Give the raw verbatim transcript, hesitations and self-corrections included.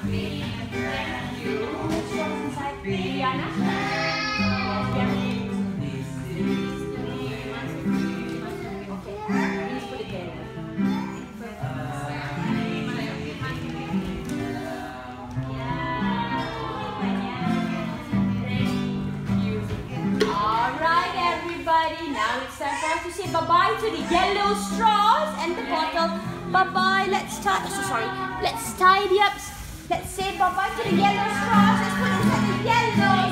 Now it's time for us to say bye-bye to the yellow straws and the bottle. Bye-bye. Let's tie. So sorry. Let's tidy up. Let's say bye-bye to the yellow straws. Let's put inside the yellow.